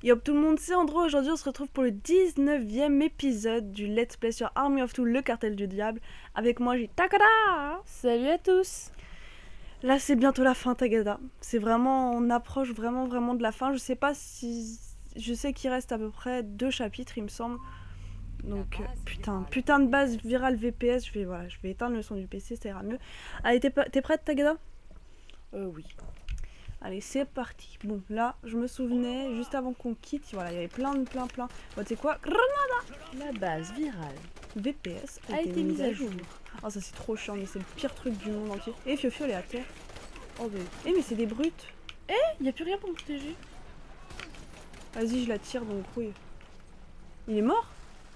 Yo tout le monde, c'est Andro. Aujourd'hui on se retrouve pour le 19e épisode du Let's Play sur Army of Two, le cartel du diable. Avec moi j'ai Takada. Salut à tous. Là c'est bientôt la fin Takada. C'est vraiment, on approche vraiment de la fin. Je sais pas si... Je sais qu'il reste à peu près 2 chapitres il me semble. Donc putain de base virale VPS. Je vais éteindre le son du PC, ça ira mieux. Allez t'es prête Takada? Oui. Allez, c'est parti. Bon, là, je me souvenais, juste avant qu'on quitte, voilà, il y avait plein. Bon, tu sais quoi? La base virale VPS a été mise à jour. Oh, ça c'est trop chiant, mais c'est le pire truc du monde entier. Et Fiofio, elle est à terre. Oh bah. Mais c'est des brutes. Y a plus rien pour me protéger. Vas-y, je la tire, donc oui. Il est mort?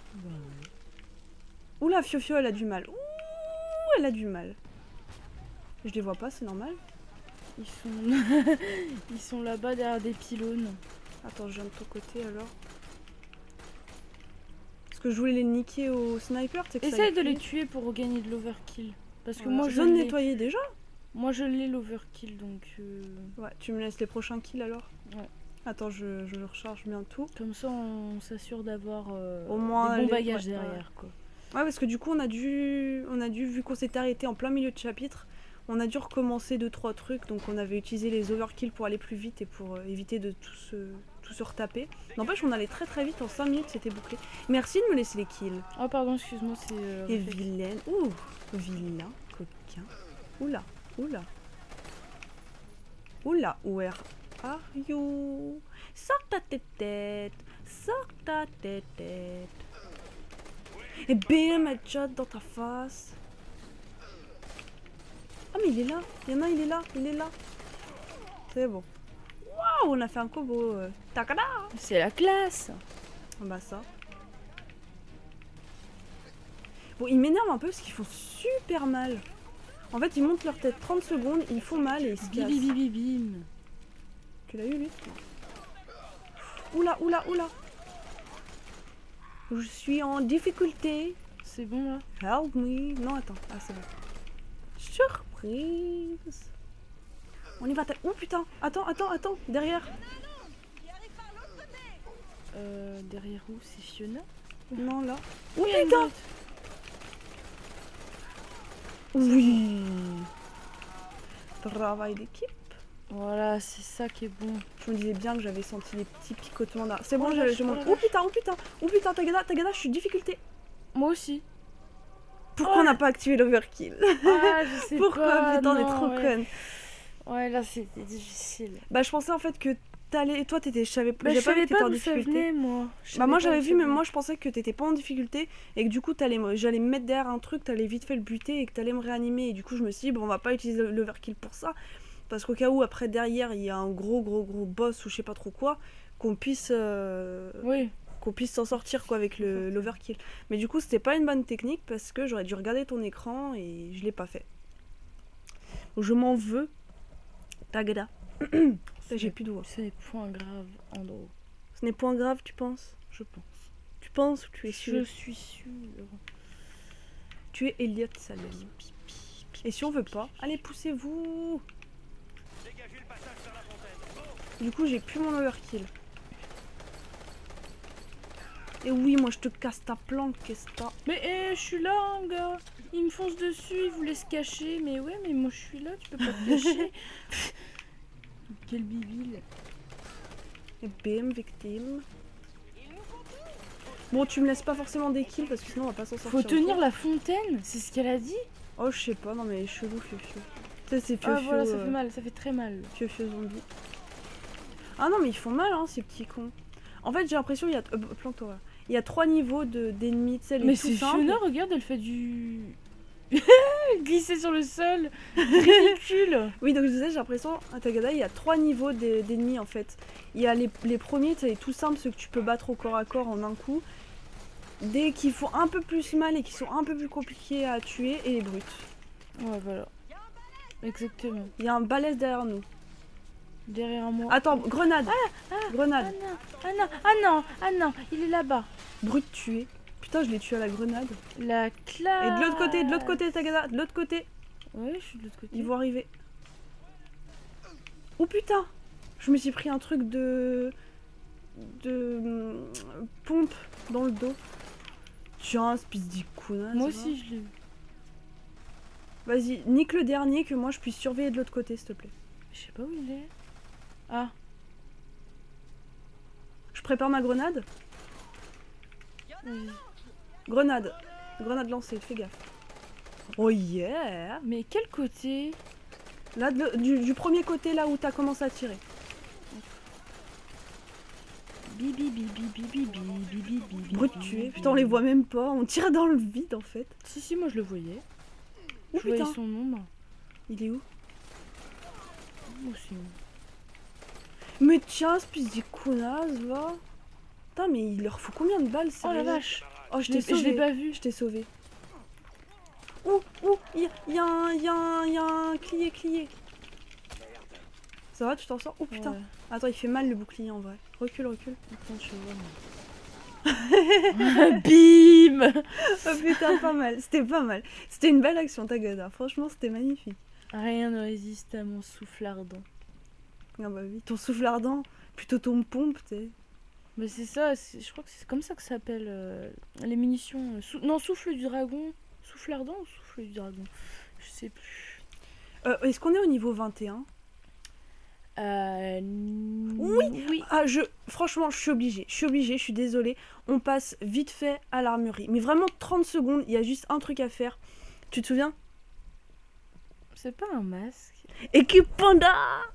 Oula, Fiofio, elle a du mal. Ouh, elle a du mal. Je les vois pas, c'est normal. Ils sont là-bas derrière des pylônes. Attends, je viens de ton côté alors. Parce que je voulais les niquer au sniper, c'est que Essaye de les tuer pour regagner de l'overkill. Parce que voilà. moi je viens de nettoyer déjà. Moi je l'ai l'overkill donc. Ouais, tu me laisses les prochains kills alors. Ouais. Attends, je le recharge bientôt. Comme ça on s'assure d'avoir au moins des bons bagages derrière quoi. Ouais, parce que du coup on a dû vu qu'on s'était arrêté en plein milieu de chapitre. On a dû recommencer 2-3 trucs, donc on avait utilisé les overkills pour aller plus vite et pour éviter de tout se retaper. N'empêche, on allait très vite, en 5 minutes c'était bouclé. Merci de me laisser les kills. Oh pardon, excuse-moi, c'est... Et vilaine, ouh, vilain, coquin. Oula, where are you? Sors ta tête. Et bam, headshot dans ta face. Ah mais il est là, il y en a, il est là. C'est bon. Waouh, on a fait un combo. Takada. C'est la classe. Bah ça. Bon, ils m'énervent un peu parce qu'ils font super mal. En fait, ils montent leur tête 30 secondes, ils font mal et ils se cassent. Bim. Tu l'as eu lui? Oula. Je suis en difficulté. C'est bon là? Help me. Non, attends. Ah, c'est bon. Surprise. On y va. Oh putain. Attends. Derrière. Derrière où? C'est Fiona? Non, là. Oh putain. Oui. Travail d'équipe. Voilà, c'est ça qui est bon. Je me disais bien que j'avais senti des petits picotements là. C'est bon, je monte. monte. Oh putain, Tagada, je suis difficulté. Moi aussi. Pourquoi on n'a pas activé l'overkill? Ah, je sais Pourquoi pas. Putain, on est trop conne. Ouais, là c'était difficile. Bah, je pensais en fait que t'allais. Toi, t'étais. Je savais pas que t'étais en difficulté. Moi. Bah, moi j'avais vu, mais moi je pensais que t'étais pas en difficulté et que du coup j'allais me mettre derrière un truc, t'allais vite fait le buter et que t'allais me réanimer. Et du coup, je me suis dit, bon, on va pas utiliser l'overkill pour ça. Parce qu'au cas où, après, derrière, il y a un gros boss ou je sais pas trop quoi, qu'on puisse. Oui. Qu'on puisse s'en sortir quoi avec l'overkill. Mais du coup, c'était pas une bonne technique parce que j'aurais dû regarder ton écran et je l'ai pas fait. Donc, je m'en veux. Tagada. J'ai plus de voix. Ce n'est point grave, Andro. Ce n'est point grave, tu penses? Je pense. Tu penses ou tu es sûr? Je suis sûre. Tu es Elliot Salem. Et si on veut pas, allez, poussez-vous. Du coup, j'ai plus mon overkill. Et oui, moi je te casse ta planque, qu'est-ce que t'as? Mais je suis là, hein, gars. Il me fonce dessus, il voulait se cacher. Mais ouais, mais moi je suis là, tu peux pas te cacher. Quel bibile. Et bim, victime. Bon, tu me laisses pas forcément des kills parce que sinon on va pas s'en sortir. Faut tenir la fontaine, c'est ce qu'elle a dit. Oh, je sais pas, non mais chelou, Fiofio. Ça, c'est Fiofio. Ah voilà, ça fait mal, ça fait très mal. Fiofio zombie. Ah non, mais ils font mal, hein, ces petits cons. En fait, j'ai l'impression qu'il y a. Plante-toi. Il y a 3 niveaux d'ennemis, tu sais, mais c'est Fiona, regarde, elle fait du. Glisser sur le sol. Ridicule. Oui, donc je disais, j'ai l'impression, à Tagada, il y a 3 niveaux d'ennemis en fait. Il y a les premiers, tu sais, les tout simples, ceux que tu peux battre au corps à corps en un coup. Des qui font un peu plus mal et qui sont un peu plus compliqués à tuer, et les brutes. Ouais, voilà. Exactement. Il y a un balèze derrière nous. Derrière moi. Attends, grenade. Grenade. Ah non, il est là-bas. Brute tué. Putain, je l'ai tué à la grenade. La classe. Et de l'autre côté, Tagada, de l'autre côté. Ouais, je suis de l'autre côté. Ils vont arriver. Oh putain, je me suis pris un truc de pompe dans le dos. Tiens, espèce d'icône. Moi aussi, je l'ai eu. Vas-y, nique le dernier que moi je puisse surveiller de l'autre côté, s'il te plaît. Je sais pas où il est. Ah. Je prépare ma grenade. Oui. Grenade. Grenade lancée, fais gaffe. Oh yeah. Mais quel côté? Là, du premier côté, là où t'as commencé à tirer. Bibi bibi bibi bibi bibi bibi. Brut tué. Putain, on les voit même pas. On tire dans le vide, en fait. Si, moi je le voyais. Oh, Je voyais putain. son ombre. Il est où? Moi aussi. Mais tiens, espèce de connasse, va. Putain, mais il leur faut combien de balles, Oh sérieux? la vache. Oh, Je l'ai pas vu. Je t'ai sauvé. Ouh, y a un clié. Ça va, tu t'en sors? Oh putain. Ouais. Attends, il fait mal le bouclier en vrai. Recule. Attends, je vois. Bim. Oh putain, pas mal. C'était pas mal. C'était une belle action, Tagada. Franchement, c'était magnifique. Rien ne résiste à mon souffle ardent. Ah bah oui, ton souffle ardent, plutôt ton pompe, tu sais. Mais c'est ça, je crois que c'est comme ça que ça s'appelle les munitions. Non, souffle du dragon. Souffle ardent ou souffle du dragon? Je sais plus. Est-ce qu'on est au niveau 21? Oui. Ah, franchement, je suis obligée, je suis désolée. On passe vite fait à l'armurerie. Mais vraiment 30 secondes, il y a juste un truc à faire. Tu te souviens? C'est pas un masque. Équipe Panda.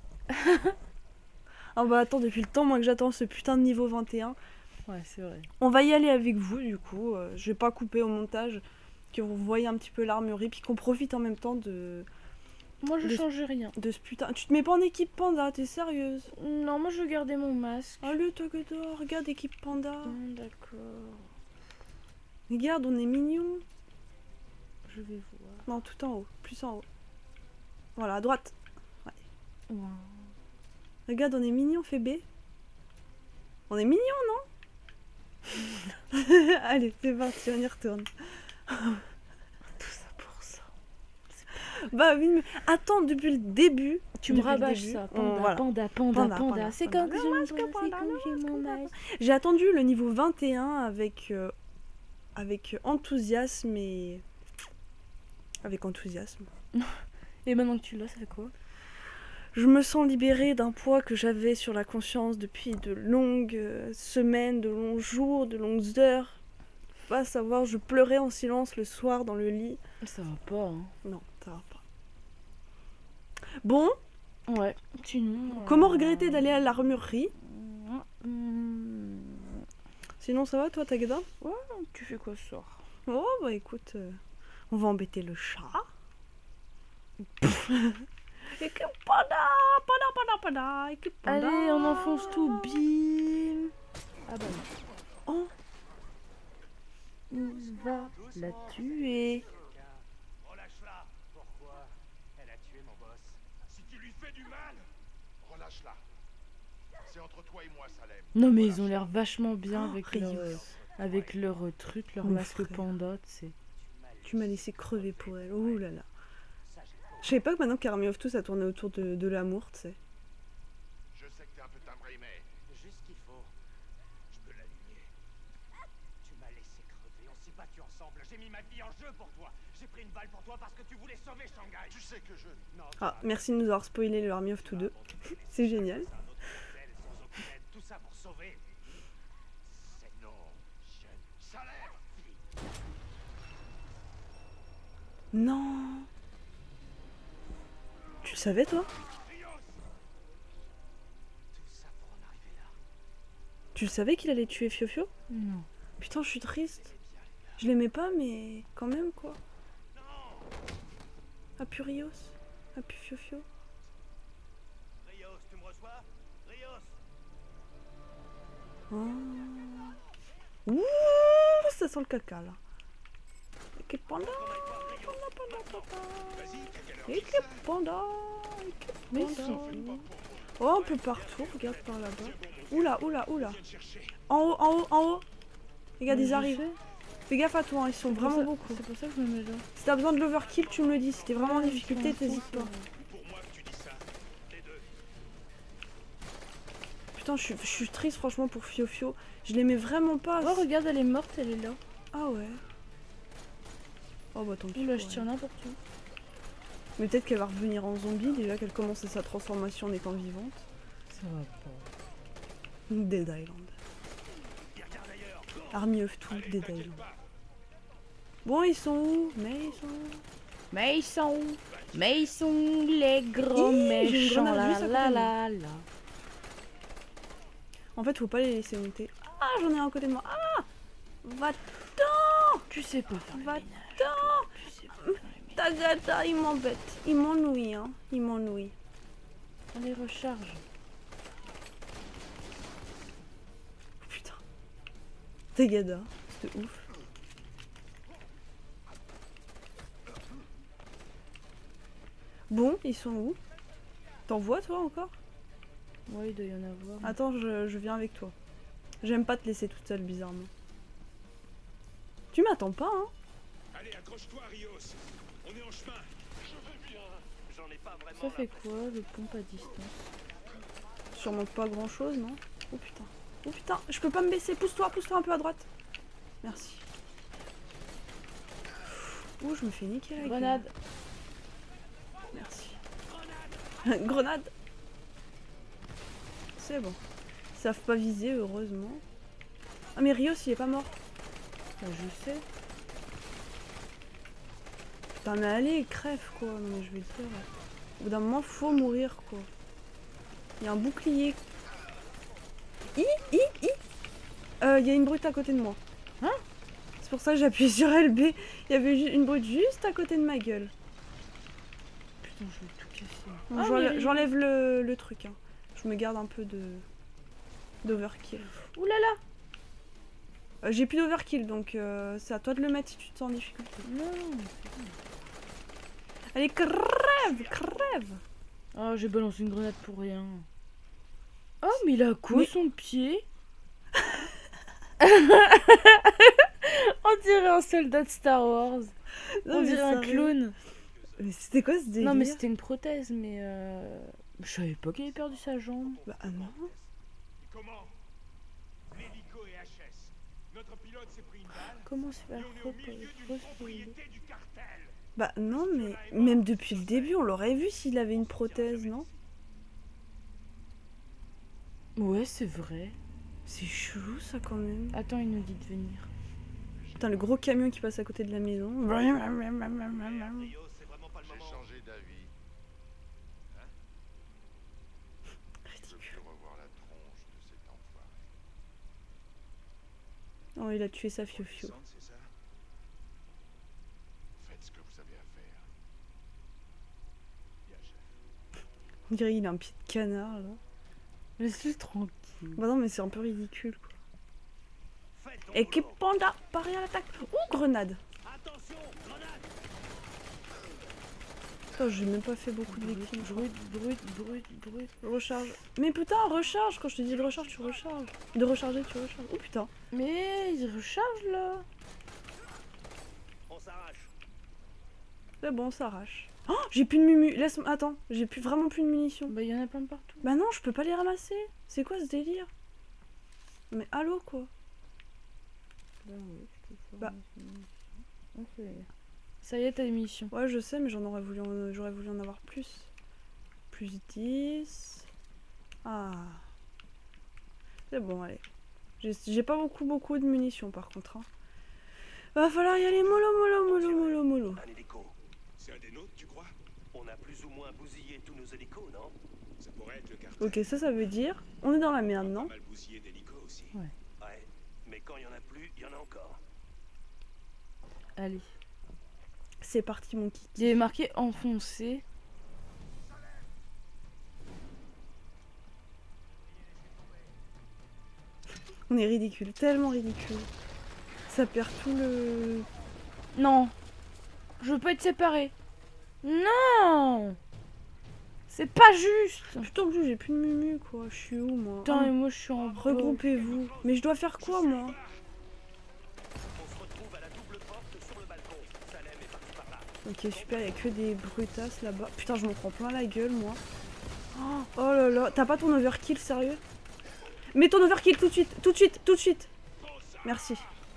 Ah bah attends, depuis le temps moi que j'attends ce putain de niveau 21. Ouais, c'est vrai. On va y aller avec vous du coup. Je vais pas couper au montage, que vous voyez un petit peu l'armurerie, puis qu'on profite en même temps de Moi, je change rien. ce putain. Tu te mets pas en équipe Panda, t'es sérieuse? Non, moi, je veux garder mon masque. Allez, Tagada, regarde équipe Panda. D'accord. Regarde, on est mignons. Je vais voir. Non, tout en haut, plus en haut. Voilà, à droite. Wow. Regarde, on est mignon, fais B. On est mignon, non? Allez, c'est parti, on y retourne. Tout ça pour ça. Bah oui, mais attends, depuis le début. Tu me depuis le rabâches début, ça. voilà. Panda. C'est Panda. quand que j'ai mon masque. J'ai attendu le niveau 21 avec enthousiasme et. Avec enthousiasme. Et maintenant que tu l'as, ça fait quoi? Je me sens libérée d'un poids que j'avais sur la conscience depuis de longues semaines, de longs jours, de longues heures. Pas savoir, je pleurais en silence le soir dans le lit. Ça va pas, hein. Non, ça va pas. Bon, Ouais. Sinon. comment regretter d'aller à l'armurerie? Sinon ça va toi, Tagada? Ouais, tu fais quoi ce soir? Oh bah écoute, on va embêter le chat. Équipe Panda, équipe Panda. Allez, on enfonce tout, bim. Ah bah non. Oh, On va la tuer. Relâche-la. Pourquoi? Elle a tué mon boss. Si tu lui fais du mal, relâche-la. C'est entre toi et moi, Salem. Non mais ils ont l'air vachement bien Rios. avec leur truc, leur Mon masque frère. panda, tu sais. tu m'as laissé crever pour elle. Oh là là. Je savais pas que maintenant qu'Army of Two ça tournait autour de l'amour, tu sais. Je sais que t'es un peu timbré, mais juste ce qu'il faut. Je peux l'aligner. Tu m'as laissé crever, on s'est battu ensemble. J'ai mis ma vie en jeu pour toi. J'ai pris une balle pour toi parce que tu voulais sauver Shanghai. Tu sais que je... Non, Ah, merci de nous avoir spoilé le Army of Two 2. C'est génial. Tout ça pour sauver. C'est non, jeune Salem. Non. Tu le savais toi? Tout ça pour en arriver là. Tu le savais qu'il allait tuer Fiofio? Non. Putain, je suis triste. Je l'aimais pas, mais quand même quoi. Ah pu Rios. Ah pu Fiofio. Rios, tu me reçois? Rios. Oh. Ouh, ça sent le caca là. Équipe Panda. Équipe Panda. Équipe Mais Panda. si. Oh, un peu partout, regarde par là-bas. Oula. En haut. Regarde, ils arrivent. Fais gaffe à toi, hein, ils sont vraiment beaucoup. C'est pour ça que je me mets là. Si t'as besoin de l'overkill, tu me le dis. Si t'es vraiment en difficulté, t'hésites pas. Pour moi que tu dis ça. Les deux. putain, je suis triste franchement pour Fio-Fio. Je l'aimais vraiment pas. Oh, regarde, elle est morte, elle est là. Ah ouais. Oh bah tant pis. Oula, pour je elle. tire n'importe où. Mais peut-être qu'elle va revenir en zombie déjà qu'elle commence sa transformation en étant vivante. Ça va pas. Dead Island. Army of Two, Dead Island. Bon, ils sont où? Mais ils sont où? Mais ils sont où? Mais ils sont où, les gros Hi, j'ai une méchants? grenade La juste à côté la de moi. la la. En fait, faut pas les laisser monter. Ah, j'en ai un à côté de moi. Ah, va-t'en! Tu sais pas faire le Va-t'en! ménage. Tu sais pas faire le ménage. Tagada, il m'embête. Il m'ennuie, hein. Il m'ennuie. Allez, recharge. Putain. Tagada, c'est ouf. Bon, ils sont où? T'en vois toi encore? Ouais, il doit y en avoir. Attends, je viens avec toi. J'aime pas te laisser toute seule, bizarrement. Tu m'attends pas, hein? Allez, accroche-toi, Rios. On est en chemin. Je vais bien. J'en ai pas vraiment. Ça fait quoi, le pompe à distance? Sûrement pas grand chose, non? Oh putain. Oh putain, je peux pas me baisser. Pousse-toi un peu à droite. Merci. Oh, je me fais niquer la gueule. Grenade. Merci. Grenade. C'est bon. Ils savent pas viser, heureusement. Ah, mais Rios, il est pas mort. Bah, je sais. Putain, mais allez, crève, quoi. Non, mais je vais dire. Au bout d'un moment, faut mourir, quoi. Il y a un bouclier. Il y a une brute à côté de moi. Hein? C'est pour ça que j'ai appuyé sur LB. Il y avait une brute juste à côté de ma gueule. Putain, je vais tout casser. Bon, Ah, mais- j'enlève le truc. Hein. Je me garde un peu d'overkill. Ouh là là. J'ai plus d'overkill, donc c'est à toi de le mettre si tu te sens en difficulté. Non. Allez, crève. Oh, j'ai balancé une grenade pour rien. Oh, mais il a quoi Mais- son pied? On dirait un soldat de Star Wars. Non, On mais dirait un sérieux. clown. Mais c'était quoi ce délire? Non, mais c'était une prothèse, mais je savais pas qu'il avait perdu sa jambe. Bah non. Comment? L'hélico et HS. Notre pilote s'est pris une balle. Comment se Et faire on est au milieu d'une reposer? propriété du cartel. Bah non, mais même depuis le début, on l'aurait vu s'il avait une prothèse, non? Ouais, c'est vrai. C'est chelou ça quand même. Attends, il nous dit de venir. Putain, le gros camion qui passe à côté de la maison. Rio, c'est vraiment pas le J'ai moment. changé d'avis. Je veux Ridicule. plus revoir la tronche de cet enfoiré. Oh, il a tué sa Fio-Fio. C'est ça? Faites ce que vous avez à faire. Bien, chef. On dirait qu'il a un pied de canard là. Laisse-le tranquille. Bah non, mais c'est un peu ridicule quoi. Faites ton Et boulot. Panda, pareil à l'attaque. Ouh, grenade. Attention, grenade. Putain, j'ai même pas fait beaucoup de victimes. Brut. Recharge. Mais putain, recharge. Quand je te dis de recharge, tu recharges. De recharger, tu recharges. Oh putain. Mais il recharge là. On s'arrache. C'est bon, on s'arrache. Oh, j'ai plus de mumu. Laisse-moi. Attends, j'ai plus vraiment plus de munitions. Bah, il y en a plein de partout. Bah non, je peux pas les ramasser. C'est quoi ce délire? Mais allô quoi? Bah. Ça y est, t'as l'émission. Ouais, je sais, mais j'aurais voulu en avoir plus. Plus 10. Ah. C'est bon, allez. J'ai pas beaucoup de munitions par contre. Hein. Va falloir y aller mollo. Un hélico. C'est un des nôtres, tu crois? On a plus ou moins bousillé tous nos hélicos, non? Ça pourrait être le cartel. Ok, ça veut dire. On est dans la merde, non? Pas mal bousillé d'hélicos aussi. Ouais. Ouais. Mais quand il y en a plus, il y en a encore. Allez. C'est parti, mon kit. Il est marqué enfoncé. On est ridicule, tellement ridicule. Ça perd tout le. Non. Je veux pas être séparé. Non. C'est pas juste. Putain, en plus, j'ai plus de mumu, quoi. Je suis où, moi? Putain, Ah, et moi je suis en regroupez-vous. Mais je dois faire quoi, moi? On se retrouve à la double porte sur le balcon. Salem est parti par là. Ok, super, il y a que des brutasses là-bas. Putain, je m'en prends plein la gueule, moi. Oh là là, t'as pas ton overkill, sérieux? Mets ton overkill tout de suite, tout de suite, tout de suite. Merci.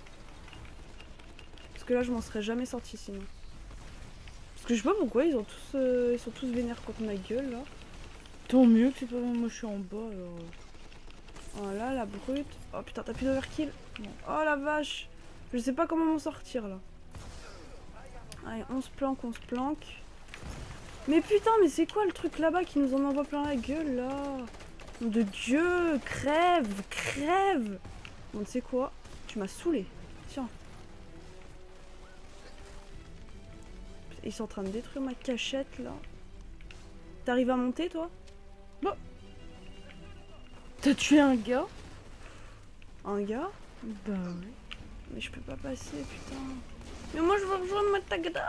Parce que là, je m'en serais jamais sorti sinon. Parce que je sais pas pourquoi, ils sont tous vénères contre ma gueule, là. Tant mieux que c'est pas moi, je suis en bas, alors... Voilà, la brute. Oh putain, t'as plus d'overkill. Oh la vache. Je sais pas comment m'en sortir, là. Allez, on se planque. Mais putain, mais c'est quoi le truc là-bas qui nous en envoie plein la gueule, là? Nom de Dieu, crève. Bon, tu sais quoi? Tu m'as saoulé. Tiens. Ils sont en train de détruire ma cachette, là. T'arrives à monter, toi? Bon. T'as tué un gars? Un gars? Bah oui. Mais je peux pas passer, putain. Mais moi, je veux rejoindre ma Tagada.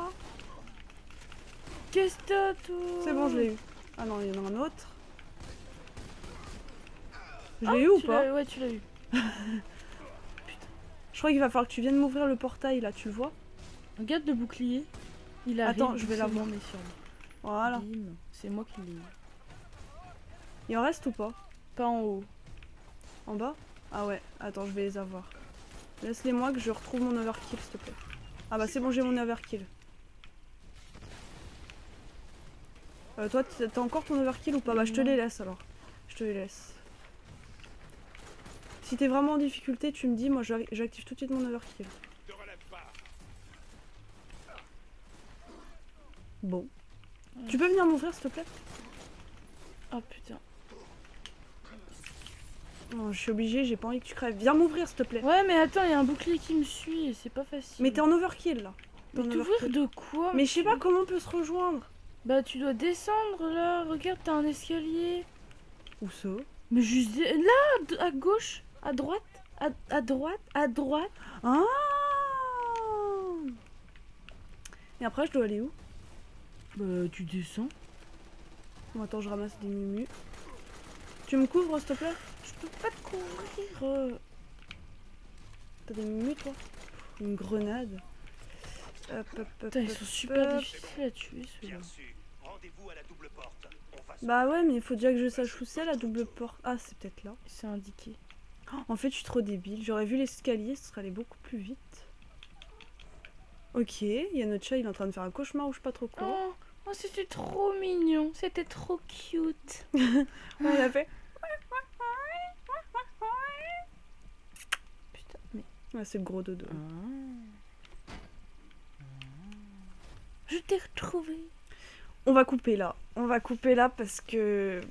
Qu'est-ce que t'as, toi? C'est bon, je l'ai eu. Ah non, il y en a un autre. Je l'ai eu ou pas? Ouais, tu l'as eu. Je crois qu'il va falloir que tu viennes m'ouvrir le portail, là, tu le vois? Regarde le bouclier. Il arrive. Attends, je vais l'avoir. mais sur moi. Voilà. Bim. C'est moi qui l'ai eu. Il en reste ou pas? Pas en haut. En bas? Ah ouais, attends, je vais les avoir. Laisse-les moi que je retrouve mon overkill, s'il te plaît. Ah bah c'est bon, j'ai mon overkill. Toi, t'as encore ton overkill ou pas? Bah je te les laisse alors. Je te les laisse. Si t'es vraiment en difficulté, tu me dis, moi j'active tout de suite mon overkill. Te relève pas. Bon. Tu peux venir m'ouvrir s'il te plaît? Oh putain. Non, je suis obligée, j'ai pas envie que tu crèves. Viens m'ouvrir s'il te plaît. Ouais, mais attends, il y a un bouclier qui me suit et c'est pas facile. Mais t'es en overkill là. Mais Ton t'ouvrir overkill. de quoi? Mais je sais pas comment on peut se rejoindre. Bah tu dois descendre là, regarde, t'as un escalier. Où ça? Mais juste là, à gauche, à droite, à droite. Ah. Et après je dois aller où? Bah tu descends. Bon attends, je ramasse des mumus. Tu me couvres s'il te plaît? Je peux pas te couvrir. T'as des mumus toi? Une grenade. Putain, ils sont super difficiles à tuer ceux-là. Bien sûr. Rendez-vous à la double porte. On va se... Bah ouais, mais il faut déjà que je sache où c'est la double porte. Ah, c'est peut-être là. C'est indiqué. En fait, je suis trop débile. J'aurais vu l'escalier, ce serait allé beaucoup plus vite. Ok, il y a notre chat, il est en train de faire un cauchemar ou je sais pas trop quoi. Oh, c'était trop mignon, c'était trop cute. Ouais, il a fait. Putain, mais... Ouais, c'est le gros dodo. Je t'ai retrouvé. On va couper là. On va couper là parce que...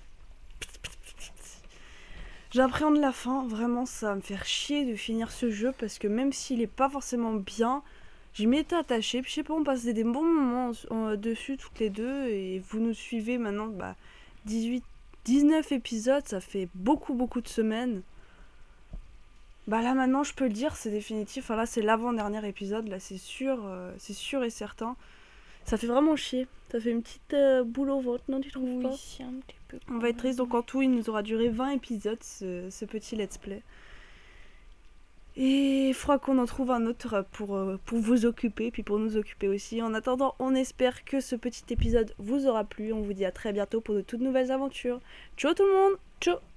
J'appréhende la fin. Vraiment, ça va me faire chier de finir ce jeu parce que même s'il est pas forcément bien, j'y m'étais attachée. Puis je sais pas, on passait des bons moments dessus toutes les deux et vous nous suivez maintenant. Bah, 19 épisodes, ça fait beaucoup de semaines. Bah là maintenant, je peux le dire, c'est définitif. Enfin là, c'est l'avant-dernier épisode. Là, c'est sûr et certain. Ça fait vraiment chier. Ça fait une petite boule au ventre, non, tu trouves pas? Oui, un petit peu. On va être triste, donc en tout, il nous aura duré 20 épisodes, ce petit let's play. Et il faudra qu'on en trouve un autre pour vous occuper, puis pour nous occuper aussi. En attendant, on espère que ce petit épisode vous aura plu. On vous dit à très bientôt pour de toutes nouvelles aventures. Ciao tout le monde! Ciao!